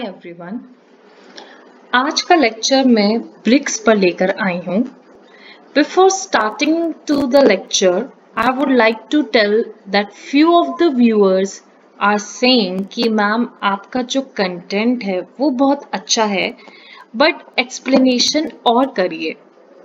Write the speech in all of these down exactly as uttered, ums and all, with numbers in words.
Everyone, आज का lecture मैं ब्रिक्स पर लेकर आई हूँ। Before starting to the lecture, I would like to tell that few of the viewers are saying कि मैम आपका जो कंटेंट है वो बहुत अच्छा है, बट एक्सप्लेनेशन और करिए।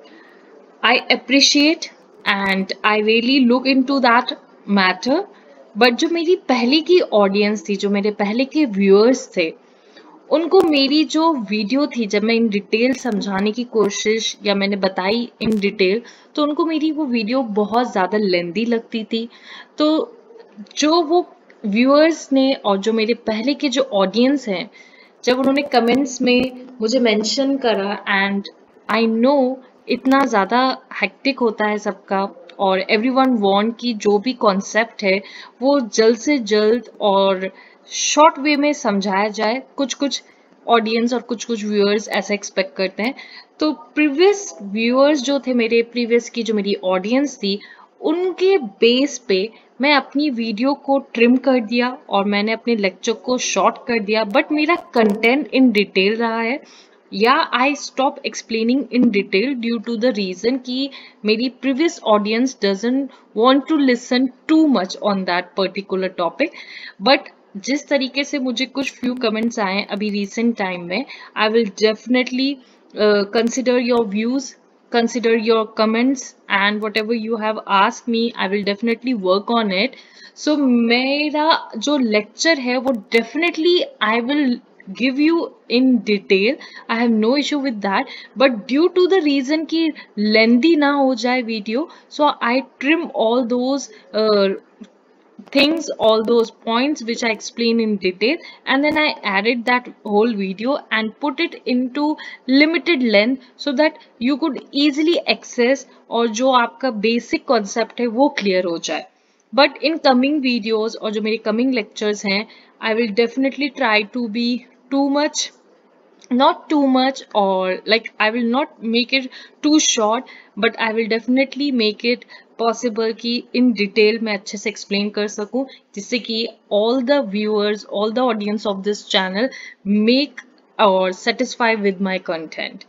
I appreciate and I really look into that matter, but जो मेरी पहले की ऑडियंस थी, जो मेरे पहले के व्यूअर्स थे, उनको मेरी जो वीडियो थी, जब मैं इन डिटेल समझाने की कोशिश या मैंने बताई इन डिटेल, तो उनको मेरी वो वीडियो बहुत ज़्यादा लेंदी लगती थी। तो जो वो व्यूअर्स ने और जो मेरे पहले के जो ऑडियंस हैं, जब उन्होंने कमेंट्स में मुझे मेंशन करा, एंड आई नो इतना ज़्यादा हेक्टिक होता है सबका, और एवरीवन वांट कि जो भी कॉन्सेप्ट है वो जल्द से जल्द और शॉर्ट वे में समझाया जाए। कुछ कुछ ऑडियंस और कुछ कुछ व्यूअर्स ऐसा एक्सपेक्ट करते हैं। तो प्रीवियस व्यूअर्स जो थे, मेरे प्रीवियस की जो मेरी ऑडियंस थी, उनके बेस पे मैं अपनी वीडियो को ट्रिम कर दिया और मैंने अपने लेक्चर को शॉर्ट कर दिया, बट मेरा कंटेंट इन डिटेल रहा है। या I stop explaining in detail due to the reason कि मेरी previous audience doesn't want to listen too much on that particular topic. But जिस तरीके से मुझे कुछ फ्यू कमेंट्स आए अभी रिसेंट टाइम में, I will definitely consider your views, consider your comments, and whatever you have asked me, I will definitely work on it. So मेरा जो lecture है वो definitely I will give you in detail. I have no issue with that, but due to the reason कि lengthy ना हो जाए video, so I trim all those uh, things, all those points which I explain in detail, and then I added that whole video and put it into limited length so that you could easily access और जो आपका basic concept है वो clear हो जाए. But in coming videos और जो मेरे coming lectures हैं, I will definitely try to be too much, not too much, or like I will not make it too short, but I will definitely make it possible कि in detail मैं अच्छे से explain कर सकूं, जिससे कि all the viewers, all the audience of this channel make or satisfy with my content.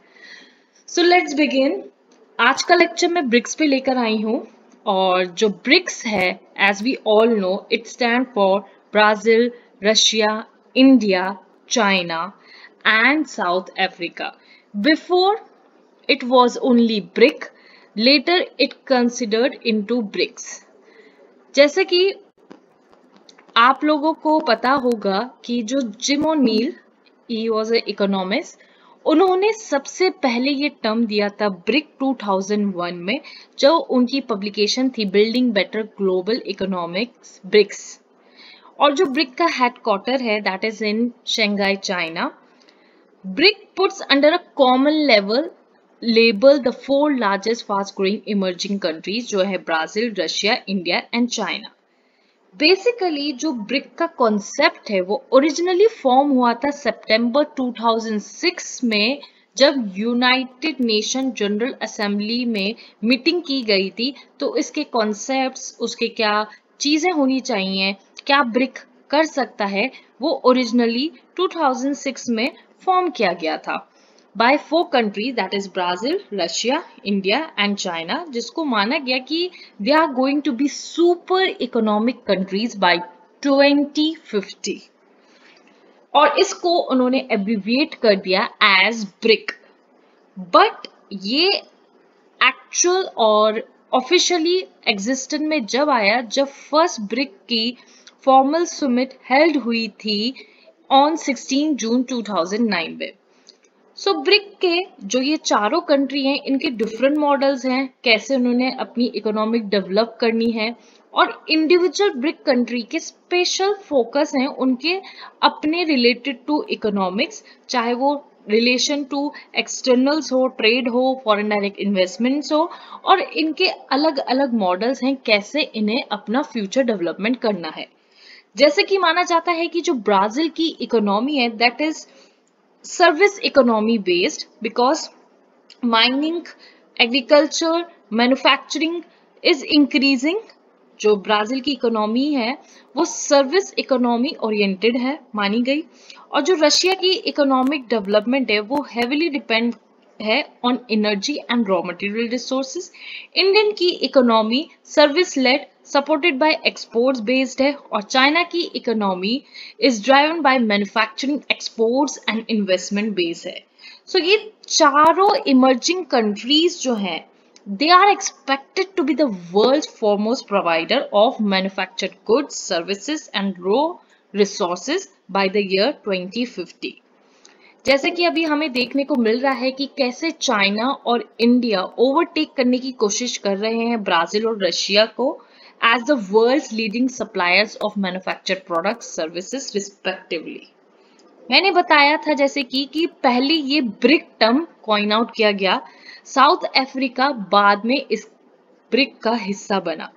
So let's begin. आज का लेक्चर मैं ब्रिक्स पे लेकर आई हूँ, और जो ब्रिक्स है, as we all know, it stand for Brazil, Russia, India, China and South Africa. Before it was only BRIC, later it considered into BRICS. जैसे कि आप लोगों को पता होगा कि जो Jim O'Neill, he was an economist, उन्होंने सबसे पहले ये टर्म दिया था ब्रिक टू थाउज़ेंड वन में, जो उनकी पब्लिकेशन थी building better global economics BRICS. और जो ब्रिक का हेडक्वार्टर है that is in Shanghai, China. BRIC puts under a common level label the four largest fast growing emerging countries, जो है Brazil, Russia, India and China. Basically जो BRIC का concept है वो ओरिजिनली फॉर्म हुआ था सितंबर टू थाउज़ेंड सिक्स में, जब यूनाइटेड नेशन जनरल असेंबली में मीटिंग की गई थी। तो इसके कॉन्सेप्ट्स, उसके क्या चीजें होनी चाहिए, क्या ब्रिक कर सकता है, वो ओरिजिनली टू थाउज़ेंड सिक्स में फॉर्म किया गया था by four countries, that is Brazil, Russia, India and China, जिसको माना गया कि they are going to be super economic countries by twenty fifty. और इसको उन्होंने एब्रिविएट कर दिया एज ब्रिक। बट ये एक्चुअल और ऑफिशियली एग्जिस्टेंस में जब आया, जब फर्स्ट ब्रिक की फॉर्मल समिट हेल्ड हुई थी on sixteen June two thousand nine में। सो so, ब्रिक के जो ये चारों कंट्री हैं, इनके डिफरेंट मॉडल्स हैं, कैसे उन्होंने अपनी इकोनॉमिक डेवलप करनी है, और इंडिविजुअल ब्रिक कंट्री के स्पेशल फोकस हैं उनके अपने रिलेटेड टू इकोनॉमिक्स, चाहे वो रिलेशन टू एक्सटर्नल्स हो, ट्रेड हो, फॉरेन डायरेक्ट इन्वेस्टमेंट्स हो, और इनके अलग अलग मॉडल्स हैं कैसे इन्हें अपना फ्यूचर डेवलपमेंट करना है। जैसे कि माना जाता है कि जो ब्राजील की इकोनॉमी है that is service economy based, because mining, agriculture, manufacturing is increasing जो ब्राजील की इकोनॉमी है वो सर्विस इकोनॉमी ओरिएंटेड है मानी गई, और जो रशिया की इकोनॉमिक डेवलपमेंट है वो हेविली डिपेंड है on energy and raw material resources. Indian की economy service led supported by exports based है, और चाइना की economy is driven by manufacturing exports and investment base है। सो so, ये चारों इमर्जिंग कंट्रीज जो हैं they are expected to be the world's foremost provider of manufactured goods, services and raw resources by the year twenty fifty। जैसे कि अभी हमें देखने को मिल रहा है कि कैसे चाइना और इंडिया ओवरटेक करने की कोशिश कर रहे हैं ब्राजील और रशिया को as the world's leading suppliers of manufactured products services respectively. मैंने बताया था जैसे कि कि पहले ये ब्रिक टर्म कॉइन आउट किया गया, साउथ अफ्रीका बाद में इस ब्रिक का हिस्सा बना।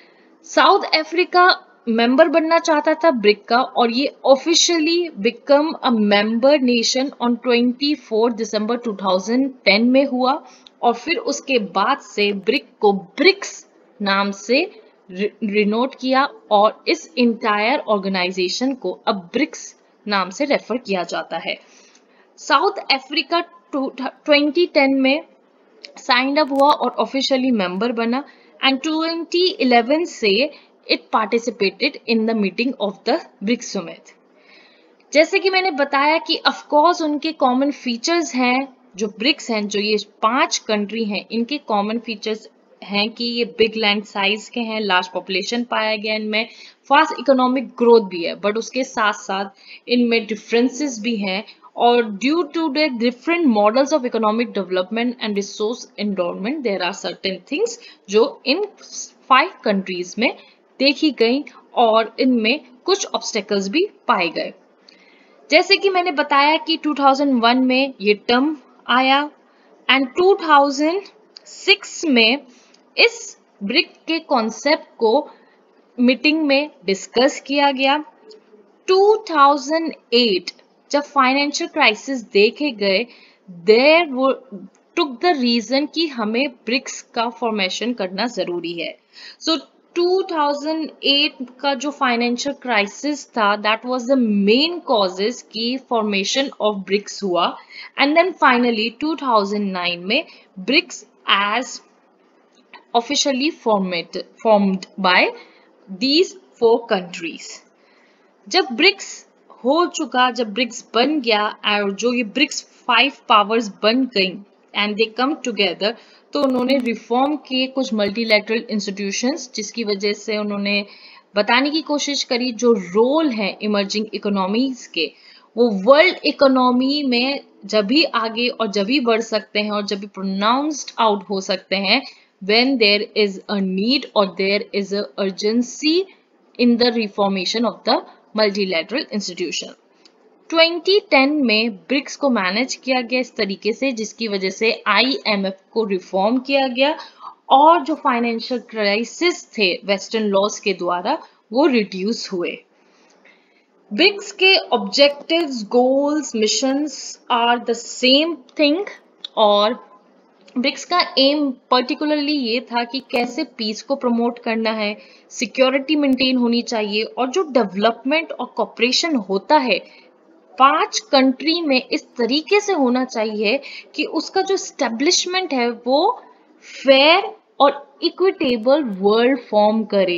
साउथ अफ्रीका मेंबर बनना चाहता था ब्रिक का, और ये officially become a member nation on चौबीस दिसंबर दो हज़ार दस में हुआ, और फिर उसके बाद से ब्रिक को ब्रिक्स नाम से रिनोट किया, और इस इंटायर ऑर्गेनाइजेशन को अब ब्रिक्स नाम से रेफर किया जाता है। साउथ अफ्रीका दो हज़ार दस में साइंड अप हुआ और ऑफिशियली मेंबर बना, एंड दो हज़ार ग्यारह से it participated in the meeting of the BRICS summit. जैसे कि मैंने बताया कि ऑफ कोर्स उनके कॉमन फीचर्स हैं, जो ब्रिक्स हैं, जो ये पांच कंट्री हैं, इनके कॉमन फीचर्स हैं कि ये बिग लैंड साइज के हैं, लार्ज पॉपुलेशन पाया गया इनमें, फास्ट इकोनॉमिक ग्रोथ भी है, बट उसके साथ साथ इनमें डिफरेंसेस भी हैं, और due to the different models of economic development and resource environment there are certain things जो इन फाइव कंट्रीज में देखी गई, और इनमें कुछ ऑब्स्टेकल्स भी पाए गए। जैसे कि मैंने बताया कि दो हज़ार एक में ये टर्म आया, एंड दो हज़ार छह में इस ब्रिक के कॉन्सेप्ट को मीटिंग में डिस्कस किया गया। दो हज़ार आठ जब फाइनेंशियल क्राइसिस देखे गए, देयर वो टुक द रीजन कि हमें ब्रिक्स का फॉर्मेशन करना जरूरी है। सो so, दो हज़ार आठ का जो फाइनेंशियल क्राइसिस था, that was the main causes की फॉर्मेशन ऑफ ब्रिक्स हुआ, एंड देन फाइनली दो हज़ार नौ में BRICS as officially format formed by these four countries. जब ब्रिक्स हो चुका, जब ब्रिक्स बन गया और जो ये ब्रिक्स फाइव पावर्स बन गई एंड दे कम टुगेदर, तो उन्होंने रिफॉर्म किए कुछ मल्टीलैटरल इंस्टीट्यूशंस, जिसकी वजह से उन्होंने बताने की कोशिश करी जो रोल है इमर्जिंग इकोनॉमीज के, वो वर्ल्ड इकोनॉमी में जब भी आगे और जब भी बढ़ सकते हैं और जब भी प्रोनाउंस्ड आउट हो सकते हैं when there is a need or there is a urgency in the reformation of the multilateral institution। दो हज़ार दस में ब्रिक्स को मैनेज किया गया इस तरीके से, जिसकी वजह से आई एम एफ को रिफॉर्म किया गया, और जो फाइनेंशियल क्राइसिस थे वेस्टर्न लॉज के द्वारा वो रिड्यूस हुए। ब्रिक्स के objectives, goals, missions are the same thing, और ब्रिक्स का एम पर्टिकुलरली ये था कि कैसे पीस को प्रमोट करना है, सिक्योरिटी मेंटेन होनी चाहिए, और जो डेवलपमेंट और कॉपरेशन होता है पांच कंट्री में इस तरीके से होना चाहिए कि उसका जो स्टैब्लिशमेंट है वो फेयर और इक्विटेबल वर्ल्ड फॉर्म करे,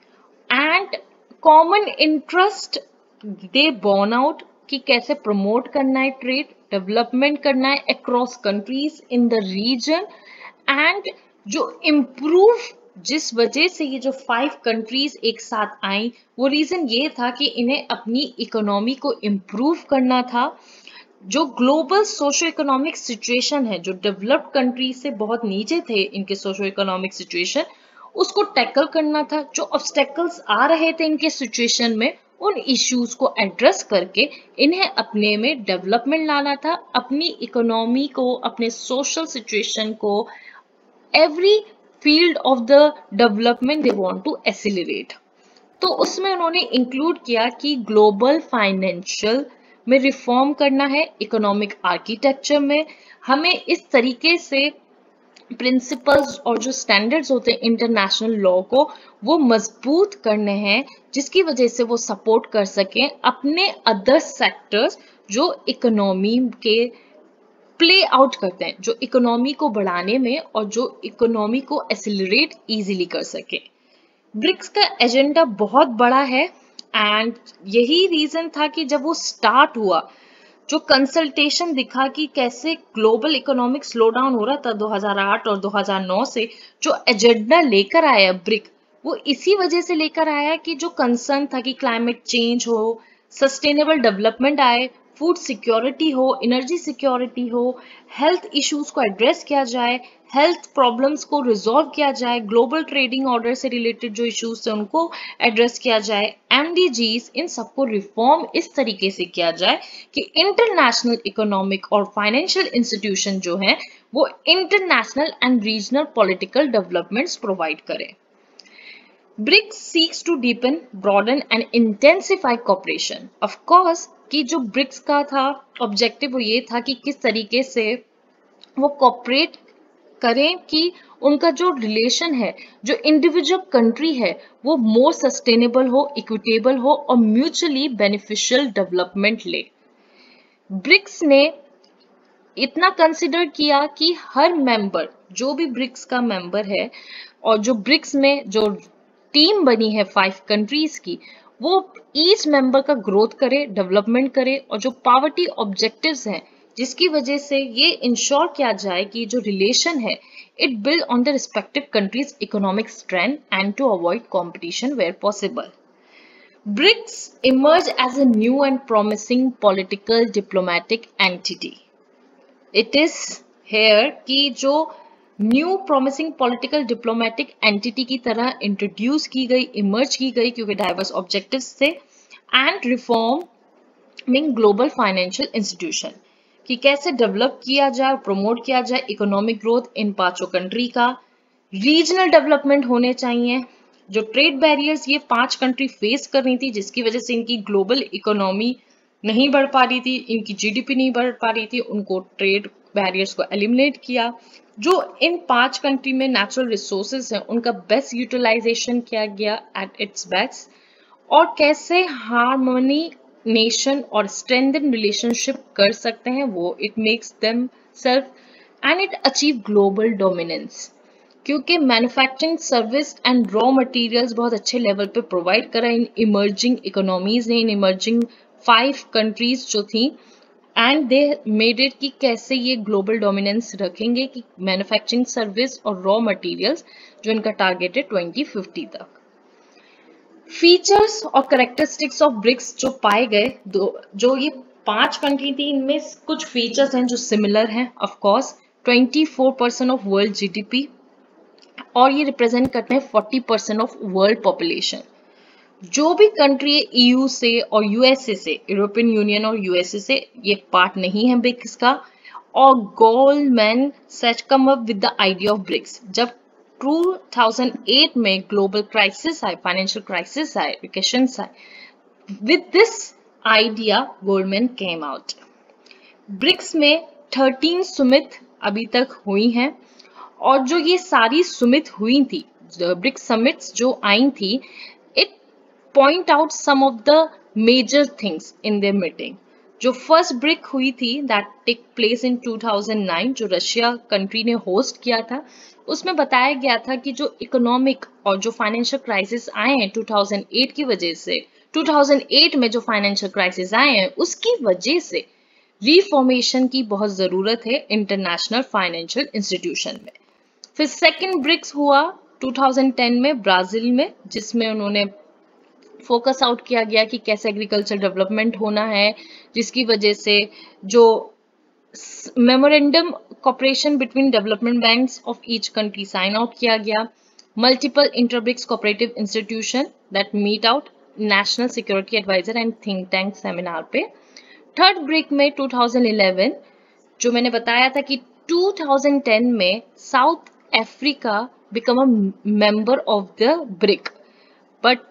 and common interest they born out कि कैसे प्रमोट करना है ट्रेड, डेवलपमेंट करना है across countries in the region, and जो इम्प्रूव, जिस वजह से ये जो फाइव कंट्रीज एक साथ आई, वो रीजन ये था कि इन्हें अपनी इकोनॉमी को इम्प्रूव करना था। जो ग्लोबल सोशो इकोनॉमिक सिचुएशन है, जो डेवलप्ड कंट्री से बहुत नीचे थे इनके सोशो इकोनॉमिक सिचुएशन, उसको टैकल करना था। जो ऑब्स्टेकल्स आ रहे थे इनके सिचुएशन में, उन इश्यूज को एड्रेस करके इन्हें अपने में डेवलपमेंट लाना था, अपनी इकोनॉमी को, अपने सोशल सिचुएशन को, every field of the development they want to accelerate. तो उसमें उन्होंने इंक्लूड किया कि ग्लोबल फाइनेंशियल में रिफॉर्म करना है, इकोनॉमिक आर्किटेक्चर में हमें इस तरीके से प्रिंसिपल्स और जो स्टैंडर्ड्स होते हैं इंटरनेशनल लॉ को वो मजबूत करने हैं, जिसकी वजह से वो सपोर्ट कर सकें अपने अदर सेक्टर्स जो इकोनॉमी के प्ले आउट करते हैं, जो इकोनॉमी को बढ़ाने में और जो इकोनॉमी को एक्सेलरेट इजीली कर सके। ब्रिक्स का एजेंडा बहुत बड़ा है एंड यही रीजन था कि जब वो स्टार्ट हुआ, जो कंसल्टेशन दिखा कि कैसे ग्लोबल इकोनॉमिक स्लो डाउन हो रहा था दो हज़ार आठ और दो हज़ार नौ से, जो एजेंडा लेकर आया ब्रिक, वो इसी वजह से लेकर आया कि जो कंसर्न था कि क्लाइमेट चेंज हो, सस्टेनेबल डेवलपमेंट आए, फूड सिक्योरिटी हो, एनर्जी सिक्योरिटी हो, हेल्थ इश्यूज को एड्रेस किया जाए, हेल्थ प्रॉब्लम्स को रिजॉल्व किया जाए, ग्लोबल ट्रेडिंग ऑर्डर से रिलेटेड जो इश्यूज थे उनको एड्रेस किया जाए, एमडीजीज, इन सबको रिफॉर्म इस तरीके से किया जाए कि इंटरनेशनल इकोनॉमिक और फाइनेंशियल इंस्टीट्यूशन जो हैं वो international and regional political developments provide करें। BRICS seeks to deepen, broaden and intensify cooperation. Of course कि जो ब्रिक्स का था ऑब्जेक्टिव वो ये था कि किस तरीके से वो कॉपरेट करें कि उनका जो रिलेशन है, जो इंडिविजुअल कंट्री है, वो मोर सस्टेनेबल हो, इक्विटेबल हो और म्यूचुअली बेनिफिशियल डेवलपमेंट ले। ब्रिक्स ने इतना कंसिडर किया कि हर मेंबर, जो भी ब्रिक्स का मेंबर है और जो ब्रिक्स में जो टीम बनी है फाइव कंट्रीज की, वो ईच मेंबर का ग्रोथ करे, डेवलपमेंट करे और जो पॉवर्टी ऑब्जेक्टिव्स हैं, जिसकी वजह से ये इंश्योर किया जाए कि जो रिलेशन है it build on the respective countries economic strength and to avoid competition where possible. BRICS emerge as a new and promising political diplomatic entity. It is here कि जो new promising political diplomatic entity की तरह introduce की गई, emerge की गई, क्योंकि diverse objectives थे, and reforming global financial institution, कि कैसे डेवलप किया जाए, प्रमोट किया जाए इकोनॉमिक ग्रोथ इन पांचों कंट्री का, रीजनल डेवलपमेंट होने चाहिए। जो ट्रेड बैरियर्स ये पांच कंट्री फेस कर रही थी, जिसकी वजह से इनकी ग्लोबल इकोनॉमी नहीं बढ़ पा रही थी, इनकी जीडीपी नहीं बढ़ पा रही थी, उनको ट्रेड बैरियर्स को एलिमिनेट किया। जो इन पांच कंट्री में नेचुरल रिसोर्सेज हैं उनका बेस्ट यूटिलाइजेशन किया गया एट इट्स बेस्ट, और कैसे हार्मनी नेशन और स्ट्रेंथन रिलेशनशिप कर सकते हैं वो, it makes them self and it achieve global dominance, क्योंकि manufacturing, service and raw materials बहुत अच्छे लेवल पे प्रोवाइड करा इन इमर्जिंग इकोनॉमीज ने, इन इमर्जिंग फाइव कंट्रीज जो थी, एंड दे मेड इट कि कैसे ये ग्लोबल डोमिनेंस रखेंगे कि मैन्युफैक्चरिंग, सर्विस और रॉ मटेरियल्स जो इनका टारगेट है ट्वेंटी फिफ्टी तक। फीचर्स और कैरेक्टरिस्टिक्स ऑफ ब्रिक्स जो पाए गए, दो जो ये पांच कंट्री थी, इनमें कुछ फीचर्स हैं जो सिमिलर हैं। Of course twenty four percent of world GDP, और ये रिप्रेजेंट करते हैं forty percent of world population. जो भी कंट्री ईयू से और यूएसए से, यूरोपियन यूनियन और यूएसए से, ये पार्ट नहीं है ब्रिक्स का। और Goldman Sachs come up with the idea of BRICS. जब टू थाउज़ेंड एट में ग्लोबल क्राइसिस आए, फाइनेंशियल क्राइसिस आए, रिकेशन आए, with this idea Goldman came out. BRICS में थर्टीन सुमित अभी तक हुई हैं, और जो ये सारी सुमित हुई थी, ब्रिक्स समिट्स जो आई थी, it point out some of the major things in their meeting. जो फर्स्ट ब्रिक हुई थी that take place in two thousand nine, जो रशिया कंट्री ने होस्ट किया था, उसमें बताया गया था कि जो इकोनॉमिक और जो फाइनेंशियल क्राइसिस आए हैं टू थाउज़ेंड एट की वजह से, टू थाउज़ेंड एट में जो फाइनेंशियल क्राइसिस आए हैं उसकी वजह से रिफॉर्मेशन की बहुत जरूरत है इंटरनेशनल फाइनेंशियल इंस्टीट्यूशन में। फिर सेकंड ब्रिक्स हुआ टू थाउज़ेंड टेन में ब्राजील में, जिसमें उन्होंने फोकस आउट किया गया कि कैसे एग्रीकल्चर डेवलपमेंट होना है, जिसकी वजह से जो memorandum cooperation between development banks of each country sign out किया गया। Multiple inter BRICS cooperative institution that meet out national security adviser and think tank seminar पे। थर्ड ब्रिक में टू थाउज़ेंड इलेवन, जो मैंने बताया था कि टू थाउज़ेंड टेन में South Africa become a member of the BRIC, but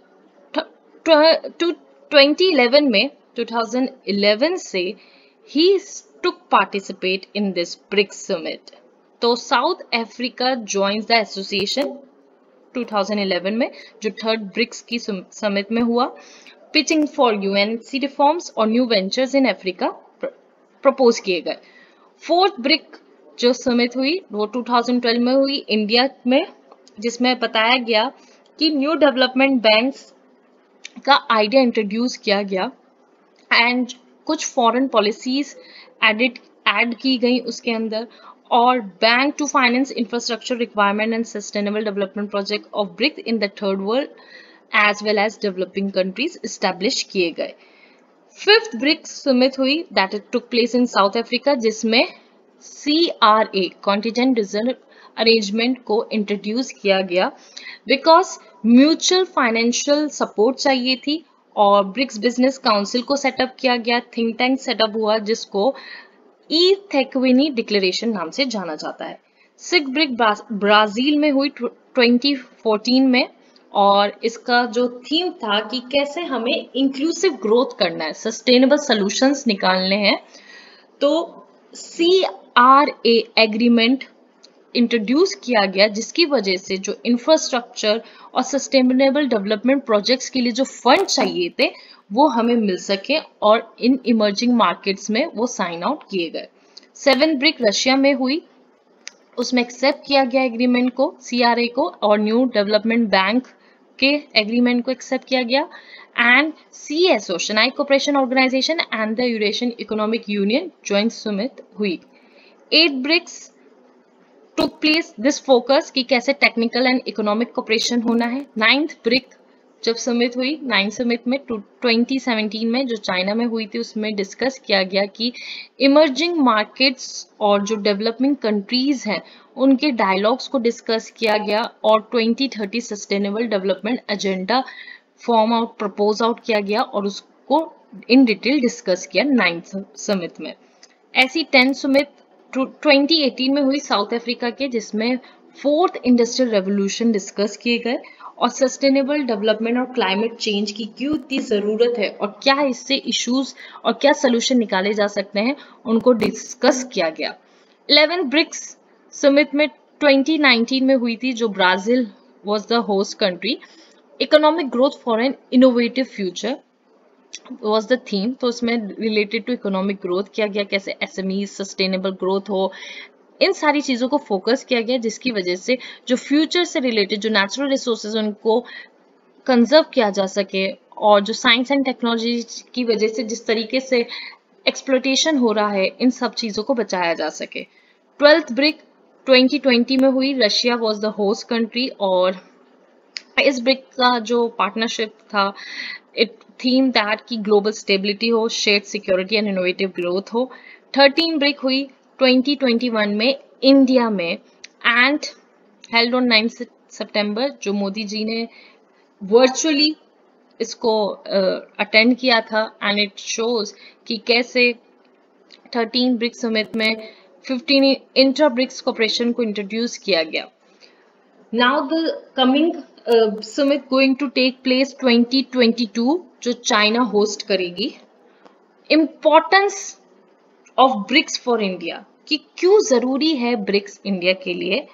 two twenty eleven में, two thousand eleven से ही took participate in this BRICS summit। तो South Africa joins the association two thousand eleven में, जो third BRICS की summit में हुआ. Pitching for UNC reforms और new ventures in Africa propose किए गए. फोर्थ ब्रिक जो समिट हुई वो टू थाउजेंड ट्वेल्व में हुई इंडिया में, जिसमें बताया गया कि न्यू डेवलपमेंट बैंक्स का आइडिया इंट्रोड्यूस किया गया एंड कुछ फॉरेन पॉलिसीज एडिट ऐड की गई उसके अंदर, और bank to finance infrastructure requirement and sustainable development project of BRICS in the third world as well as developing countries establish किए गए. फिफ्थ ब्रिक्स समिट हुई that it took place in South Africa, जिसमें C R A contingent reserve arrangement को introduce किया गया because mutual financial support चाहिए थी, और ब्रिक्स बिजनेस काउंसिल को सेटअप किया गया, थिंक टैंक सेटअप हुआ जिसको ईथेक्विनी डिक्लेरेशन नाम से जाना जाता है. सिक्स ब्रिक ब्राजील में हुई ट्वेंटी फोर्टीन में, और इसका जो थीम था कि कैसे हमें इंक्लूसिव ग्रोथ करना है, सस्टेनेबल सॉल्यूशंस निकालने हैं. तो C R A agreement introduce किया गया, जिसकी वजह से जो इंफ्रास्ट्रक्चर और सस्टेनेबल डेवलपमेंट प्रोजेक्ट्स के लिए जो फंड चाहिए थे वो हमें मिल सके, और इन इमर्जिंग मार्केट्स में वो साइन आउट किए गए. सेवन ब्रिक रशिया में हुई, उसमें एक्सेप्ट किया गया एग्रीमेंट को, सीआरए को, और न्यू डेवलपमेंट बैंक के एग्रीमेंट को एक्सेप्ट किया गया. And C S O Shanghai cooperation organisation and the Eurasian economic union joint summit हुई. Eight BRICS took place this focus कि कैसे टेक्निकल एंड इकोनॉमिक कोऑपरेशन होना है. नाइन्थ ब्रिक जब समिट हुई, नाइन्थ समिट में ट्वेंटी सेवेंटीन में जो चाइना में हुई थी, उसमें डिस्कस किया गया कि इमर्जिंग मार्केट्स और जो डेवलपिंग कंट्रीज हैं उनके डायलॉग्स को डिस्कस किया गया, और twenty thirty sustainable development agenda form out propose out किया गया, और उसको इन डिटेल डिस्कस किया नाइन्थ समिट में. ऐसी टेंथ समिट ट्वेंटी एटीन में हुई साउथ अफ्रीका के, जिसमें फोर्थ इंडस्ट्रियल रेवोल्यूशन डिस्कस किए गए, और सस्टेनेबल डेवलपमेंट और क्लाइमेट चेंज की क्यों इतनी जरूरत है और क्या इससे इश्यूज और क्या सोल्यूशन निकाले जा सकते हैं उनको डिस्कस किया गया. इलेवेंथ ब्रिक्स समिट में ट्वेंटी नाइनटीन में हुई थी, जो Brazil was the host country. Economic growth for an innovative future was the theme. तो उसमें रिलेटेड टू इकोनॉमिक ग्रोथ किया गया, कैसे एसएमई सस्टेनेबल ग्रोथ हो, इन सारी चीजों को फोकस किया गया, जिसकी वजह से जो फ्यूचर से रिलेटेड जो नेचुरल रिसोर्सेज उनको कंजर्व किया जा सके, और जो साइंस एंड टेक्नोलॉजी की वजह से जिस तरीके से एक्सप्लोटेशन हो रहा है, इन सब चीजों को बचाया जा सके. ट्वेल्थ ब्रिक ट्वेंटी ट्वेंटी में हुई, Russia was the host country, और इस ब्रिक का जो पार्टनरशिप था, इट थीम दैट की ग्लोबल स्टेबिलिटी हो, shared security and innovative growth हो. थर्टीन ब्रिक हुई ट्वेंटी ट्वेंटी वन में इंडिया में, एंड हेल्ड ऑन नाइन्थ सितंबर, जो मोदी जी ने वर्चुअली इसको अटेंड uh, किया था. एंड इट शोज कि कैसे थर्टीन ब्रिक्स समिट में फिफ्टीन इंट्रा ब्रिक्स कोऑपरेशन को इंट्रोड्यूस किया गया. Now the coming summit going to take place twenty twenty two, जो चाइना होस्ट करेगी. Importance of BRICS for India, कि क्यों जरूरी है ब्रिक्स इंडिया के लिए.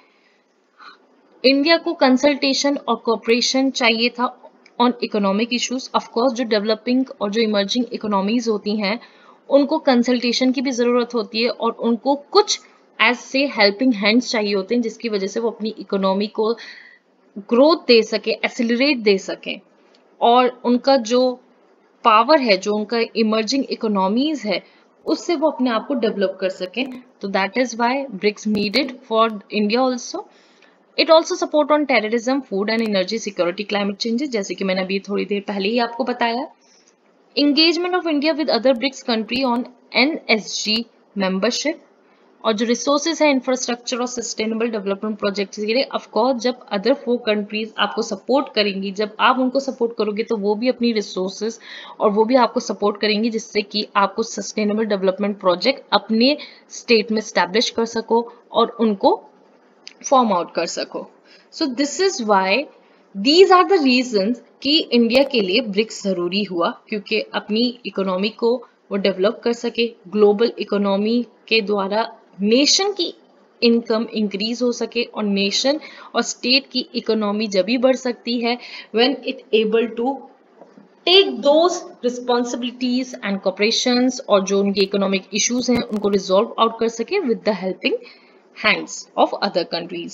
इंडिया को कंसल्टेशन और कोऑपरेशन चाहिए था on economic issues. Of course जो डेवलपिंग और जो इमर्जिंग इकोनॉमीज होती हैं उनको कंसल्टेशन की भी जरूरत होती है, और उनको कुछ एज से हेल्पिंग हैंड्स चाहिए होते हैं, जिसकी वजह से वो अपनी इकोनॉमी को ग्रोथ दे सके, एक्सेलरेट दे सके, और उनका जो पावर है, जो उनका इमर्जिंग इकोनॉमीज है, उससे वो अपने आप को डेवलप कर सकें. तो that is why BRICS needed for India also. It also support on terrorism, food and energy security, climate changes, जैसे कि मैंने अभी थोड़ी देर पहले ही आपको बताया. engagement of India with other BRICS country on N S G membership, और जो रिसोर्सेज है इंफ्रास्ट्रक्चर और सस्टेनेबल डेवलपमेंट प्रोजेक्ट्स के लिए, ऑफकोर्स जब अदर फोर कंट्रीज आपको सपोर्ट करेंगी, जब आप उनको सपोर्ट करोगे, तो वो भी अपनी रिसोर्सेज और वो भी आपको सपोर्ट करेंगी, जिससे कि आपको सस्टेनेबल डेवलपमेंट प्रोजेक्ट अपने स्टेट में स्टैब्लिश कर सको और उनको फॉर्म आउट कर सको. So this is why these are the reasons कि इंडिया के लिए ब्रिक्स जरूरी हुआ, क्योंकि अपनी इकोनॉमी को वो डेवलप कर सके. ग्लोबल इकोनॉमी के द्वारा नेशन की इनकम इंक्रीज हो सके और नेशन और स्टेट की इकोनॉमी जब भी बढ़ सकती है when it able to take those responsibilities and cooperations और जो उनके इकोनॉमिक इश्यूज हैं उनको रिजॉल्व आउट कर सके with the helping hands of other countries.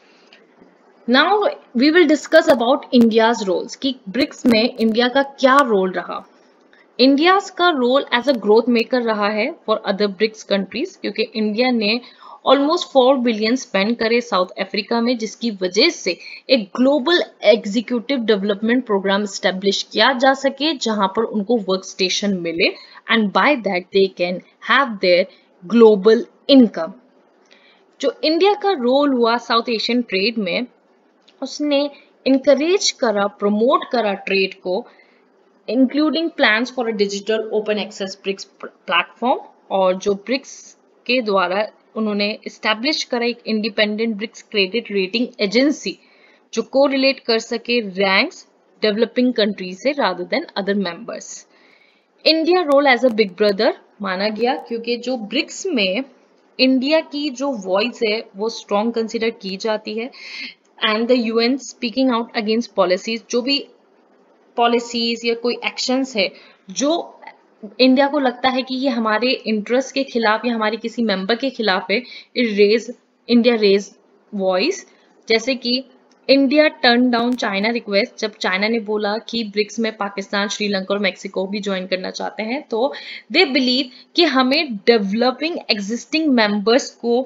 Now we will discuss about India's roles कि ब्रिक्स में इंडिया का क्या रोल रहा. इंडिया का role as a growth maker रहा है फॉर अदर ब्रिक्स कंट्रीज क्योंकि इंडिया ने ऑलमोस्ट फोर बिलियन स्पेंड करे साउथ अफ्रीका में, जिसकी वजह से एक global executive development programme establish किया जा सके जहां पर उनको वर्क स्टेशन मिले and by that they can have their global income. जो इंडिया का रोल हुआ साउथ एशियन ट्रेड में, उसने इनकरेज करा, प्रमोट करा ट्रेड को, including plans for a digital open access BRICS platform, और जो ब्रिक्स के द्वारा उन्होंने इस्टेब्लिश करा एक independent BRICS credit rating agency जो को रिलेट कर सके रैंक्स डेवलपिंग कंट्री से rather than other members. India role as a big brother माना गया क्योंकि जो ब्रिक्स में इंडिया की जो वॉइस है वो स्ट्रॉन्ग कंसिडर की जाती है and the UN speaking out against policies. जो भी पॉलिसीज या कोई एक्शंस है जो इंडिया को लगता है कि ये हमारे इंटरेस्ट के खिलाफ या हमारे किसी मेंबर के खिलाफ है, it raise India raise voice. जैसे कि India turn down China request, जब चाइना ने बोला कि ब्रिक्स में पाकिस्तान, श्रीलंका और मेक्सिको भी ज्वाइन करना चाहते हैं, तो दे बिलीव कि हमें डेवलपिंग एग्जिस्टिंग मेंबर्स को,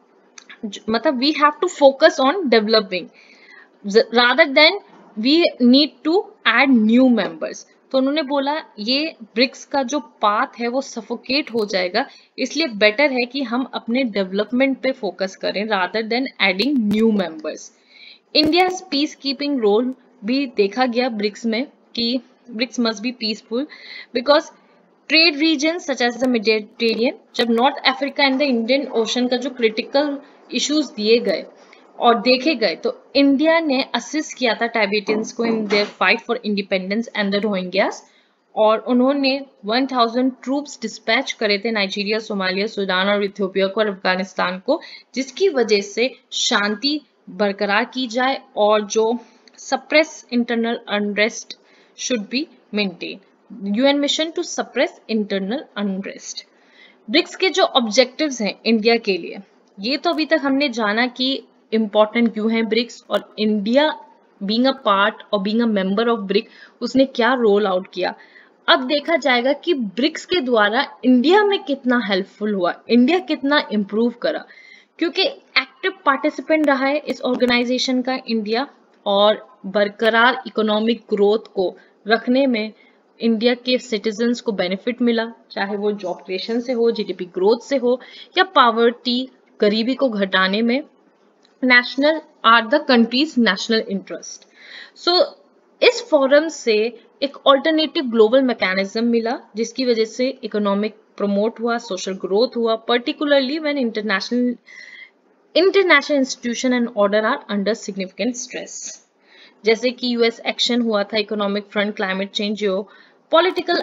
मतलब we have to focus on developing rather than we need to add new members. तो उन्होंने बोला ये ब्रिक्स का जो पाथ है वो सफोकेट हो जाएगा, इसलिए बेटर है कि हम अपने डेवलपमेंट पे फोकस करें rather than adding new members. India peace keeping role भी देखा गया ब्रिक्स में कि BRICS must be peaceful because trade region such as the Mediterranean, जब North Africa and the Indian Ocean का जो क्रिटिकल इश्यूज दिए गए और देखे गए, तो इंडिया ने असिस्ट किया था टाइबेटियंस को in their fight for independence and the Rohingyas, और उन्होंने वन थाउज़ेंड ट्रूप्स डिस्पैच करे थे नाइजीरिया, सोमालिया, सूडान और इथियोपिया को और अफगानिस्तान को, जिसकी वजह से शांति बरकरार की जाए और जो suppress internal unrest should be maintain. UN mission to suppress internal unrest. BRICS के जो ऑब्जेक्टिव्स हैं इंडिया के लिए, ये तो अभी तक हमने जाना कि इम्पोर्टेंट क्यों है ब्रिक्स, और इंडिया बीइंग अ पार्ट और being a member of BRIC उसने क्या रोल आउट किया. अब देखा जाएगा कि ब्रिक्स के द्वारा इंडिया में कितना हेल्पफुल हुआ, इंडिया कितना इम्प्रूव करा, क्योंकि एक्टिव पार्टिसिपेंट रहा है इस ऑर्गेनाइजेशन का इंडिया, और बरकरार इकोनॉमिक ग्रोथ को रखने में इंडिया के सिटीजन्स को बेनिफिट मिला, चाहे वो जॉब क्रिएशन से हो, जीडीपी ग्रोथ से हो, या पॉवर्टी गरीबी को घटाने में. National are the countries national interest. So इस फोरम से एक ऑल्टरनेटिव ग्लोबल मैकेनिज्म मिला जिसकी वजह से इकोनॉमिक प्रमोट हुआ, सोशल ग्रोथ हुआ, particularly when international international institution and order are under significant stress. जैसे कि यूएस एक्शन हुआ था इकोनॉमिक फ्रंट, क्लाइमेट चेंज, जो political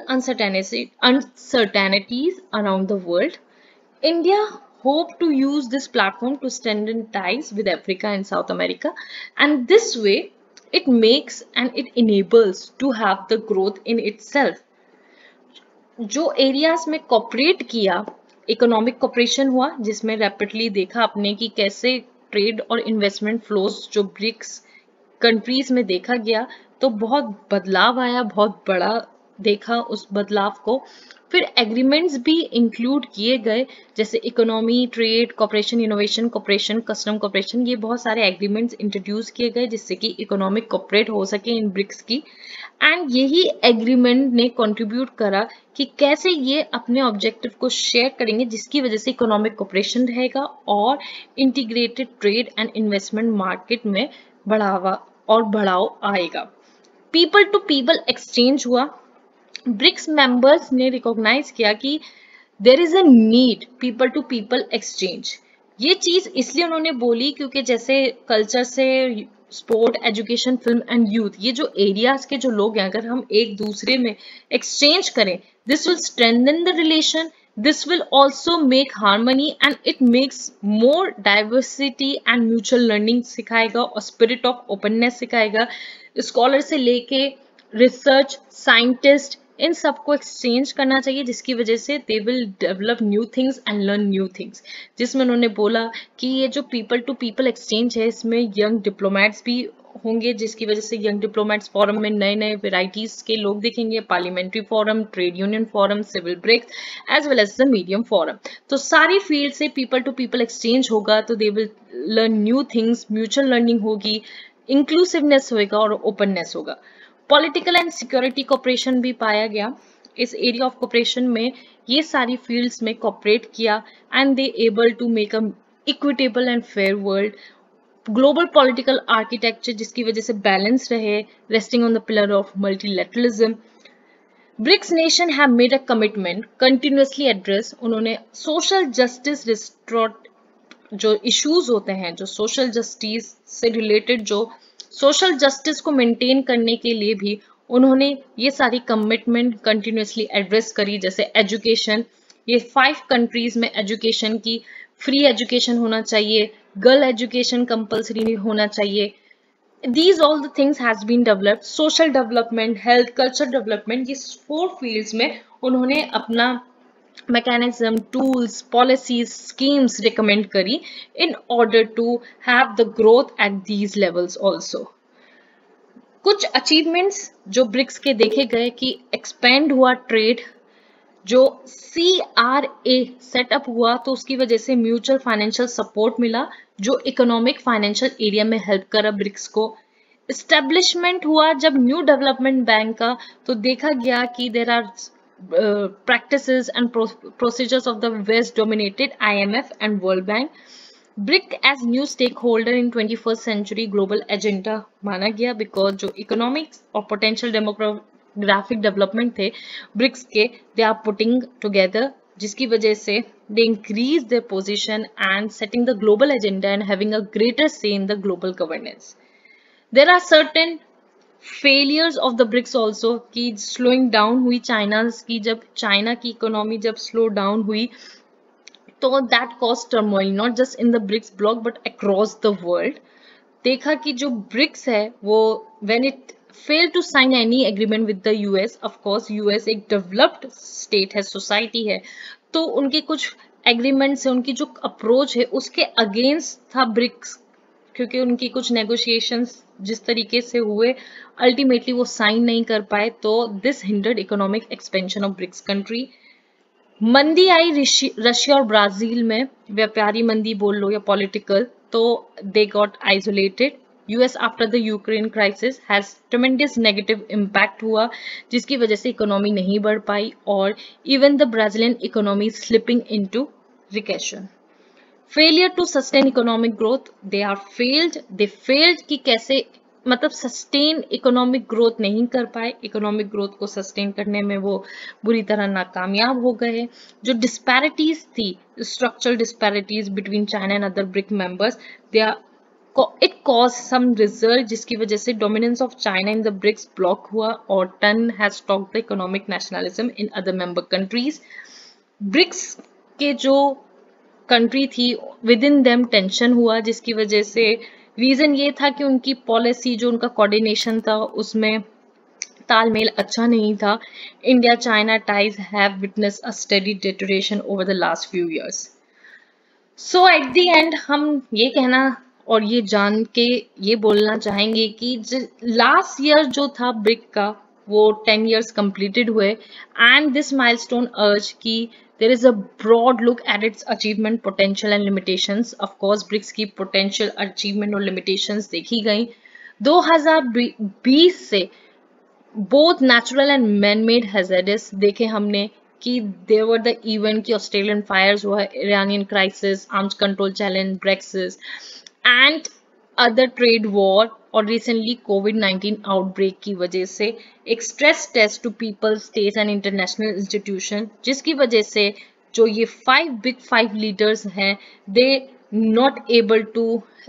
uncertainties around the world. India hope to use this platform to strengthen ties with Africa and South America, and this way it makes and it enables to have the growth in itself. जो areas में cooperate किया, economic cooperation हुआ जिसमें rapidly देखा आपने कि कैसे trade और इन्वेस्टमेंट फ्लोज जो ब्रिक्स कंट्रीज में देखा गया, तो बहुत बदलाव आया, बहुत बड़ा देखा उस बदलाव को. फिर एग्रीमेंट्स भी इंक्लूड किए गए जैसे economy, trade, cooperation, innovation cooperation, custom cooperation, ये बहुत सारे एग्रीमेंट्स इंट्रोड्यूस किए गए जिससे कि इकोनॉमिक कॉपरेट हो सके इन ब्रिक्स की. एंड यही एग्रीमेंट ने कंट्रीब्यूट करा कि कैसे ये अपने ऑब्जेक्टिव को शेयर करेंगे जिसकी वजह से इकोनॉमिक कॉपरेशन रहेगा और integrated trade and investment market में बढ़ावा और बढ़ाव आएगा. पीपल टू पीपल एक्सचेंज हुआ. ब्रिक्स मेंबर्स ने रिकॉग्नाइज किया कि there is a need people to people exchange. ये चीज इसलिए उन्होंने बोली क्योंकि जैसे कल्चर से sport, education, film and youth, ये जो एरियाज के जो लोग हैं, अगर हम एक दूसरे में एक्सचेंज करें, this will strengthen the relation, This will also make harmony and it makes more diversity and mutual learning सिखाएगा और spirit of openness सिखाएगा. Scholar से लेके research scientist इन सबको exchange करना चाहिए जिसकी वजह से they will develop new things and learn new things. जिसमें उन्होंने बोला कि ये जो people to people exchange है इसमें young diplomats भी होंगे जिसकी वजह से यंग डिप्लोमेट्स फोरम में नए नए वेराइटीज के लोग दिखेंगे. Parliamentary forum, trade union forum, civil BRICS as well as the medium forum. तो सारी फील्ड से पीपल टू पीपल एक्सचेंज होगा तो they will learn new things, mutual learning होगी, इंक्लूसिवनेस होगा और ओपननेस होगा. पॉलिटिकल एंड सिक्योरिटी कोऑपरेशन भी पाया गया. इस एरिया ऑफ कोऑपरेशन में ये सारी फील्ड्स में कोऑपरेट किया and they able to make a equitable and fair world. Global political architecture जिसकी वजह से बैलेंस रहे, resting on the pillar of multilateralism. BRICS nation have made a commitment continuously address. उन्होंने सोशल जस्टिस रिस्टोर जो issues होते हैं, जो social justice से रिलेटेड, जो सोशल जस्टिस को मेंटेन करने के लिए भी उन्होंने ये सारी कमिटमेंट कंटिन्यूअसली एड्रेस करी. जैसे एजुकेशन, ये फाइव कंट्रीज में एजुकेशन की फ्री एजुकेशन होना चाहिए, गर्ल एजुकेशन कंपल्सरी होना चाहिए. These all the things has been developed. Social development, health, culture development, ये फोर फील्ड्स में उन्होंने अपना mechanism, tools, policies, schemes recommend करी in order to have the growth at these levels also. कुछ achievements जो BRICS के देखे गए कि expand हुआ ट्रेड, जो सी आर ए सेटअप हुआ तो उसकी वजह से म्यूचुअल फाइनेंशियल सपोर्ट मिला जो इकोनॉमिक फाइनेंशियल एरिया में हेल्प करा ब्रिक्स को. एस्टेब्लिशमेंट हुआ जब न्यू डेवलपमेंट बैंक का, तो देखा गया कि there are practices and procedures of the West dominated IMF and World Bank. BRIC as new stake holder in twenty first century global agenda माना गया बिकॉज जो इकोनॉमिक्स और पोटेंशियल डेमोग्राफिक डेवलपमेंट थे ब्रिक्स के, दे आर पुटिंग टुगेदर, जिसकी वजह से they increase their position and setting the global agenda and having a greater say in the global governance. There are certain failures of the BRICS also कि slowing down हुई China की, जब China की economy जब slow down हुई तो that cause turmoil not just in the BRICS bloc but across the world. देखा कि जो ब्रिक्स है वो when it failed to sign any agreement with the U S, of course U S एक developed state है, society है, तो उनके कुछ agreements है, उनकी जो approach है उसके against था ब्रिक्स, क्योंकि उनकी कुछ negotiations जिस तरीके से हुए ultimately वो sign नहीं कर पाए, तो this hindered economic expansion of BRICS country. मंदी आई रशिया और ब्राजील में, व्यापारी मंदी बोल लो या पॉलिटिकल, तो they got isolated. U S after the Ukraine crisis has tremendous negative impact हुआ जिसकी वजह से इकोनॉमी नहीं बढ़ पाई और even the Brazilian economy slipping into recession. Failure to sustain economic growth, they are failed, they failed कि कैसे मतलब सस्टेन इकोनॉमिक ग्रोथ नहीं कर पाए, इकोनॉमिक ग्रोथ को सस्टेन करने में वो बुरी तरह नाकामयाब हो गए. जो डिस्पैरिटीज थी, structural disparities between China and other BRIC members, they are it caused some result जिसकी वजह से dominance of China in the BRICS block हुआ और ton has stalked the economic nationalism in other member countries. BRICS के जो country थी within them tension हुआ जिसकी वजह से reason ये था कि उनकी policy जो उनका coordination था उसमें तालमेल अच्छा नहीं था. India China ties have witnessed a steady deterioration over the last few years. So at the end हम ये कहना और ये जान के ये बोलना चाहेंगे कि लास्ट ईयर जो था ब्रिक का वो टेन इयर्स कंप्लीटेड हुए and this milestone urge that there is a broad look at its achievement, potential and limitations. Of course BRICS की पोटेंशियल, अचीवमेंट और लिमिटेशंस देखी गई. दो हज़ार बीस से both natural and man made hazards देखे हमने कि देयर वर द इवेंट की ऑस्ट्रेलियन फायर्स हुआ, Iranian crisis, arms control challenge, Brexit and other trade war और recently कोविड नाइनटीन आउटब्रेक की वजह से एक stress test to people, states and international institution, जिसकी वजह से जो ये फाइव बिग फाइव लीडर्स हैं they not able to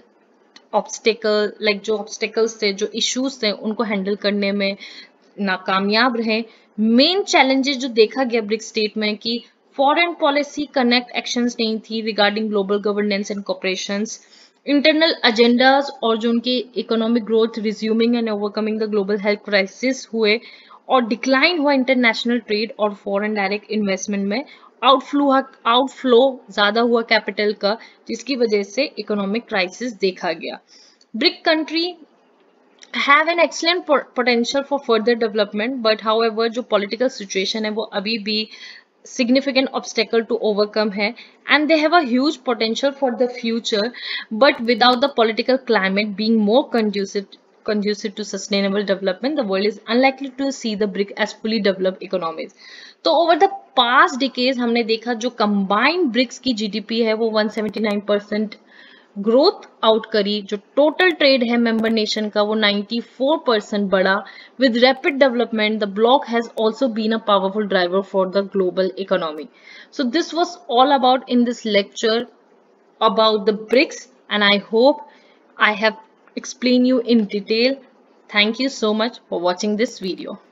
obstacle like जो ऑब्स्टेकल्स थे, जो इश्यूज थे उनको हैंडल करने में नाकामयाब रहे. मेन चैलेंजेस जो देखा गया ब्रिक्स स्टेट में कि फॉरेन पॉलिसी कनेक्ट एक्शंस नहीं थी regarding global governance and cooperations, internal agendas और जो उनके economic growth resuming and overcoming the global health crisis हुए, और डिक्लाइन हुआ इंटरनेशनल ट्रेड और फॉरेन डायरेक्ट इन्वेस्टमेंट में, आउटफ्लो आउटफ्लो ज्यादा हुआ कैपिटल का, जिसकी वजह से इकोनॉमिक क्राइसिस देखा गया। BRIC country have an excellent potential for further development, but however जो political situation है वो अभी भी significant obstacle to overcome है, and they have a huge potential for the future, but without the political climate being more conducive conducive to sustainable development, the world is unlikely to see the BRIC as fully developed economies. तो over the past decades हमने देखा जो combined BRICS की GDP है वो one seventy-nine percent growth out करी, जो total trade है मेंबर नेशन का वो ninety-four percent बढ़ा। With rapid development the bloc has also been a powerful driver for the global economy. So this was all about in this lecture about the BRICS, and I hope I have explained you in detail. Thank you so much for watching this video.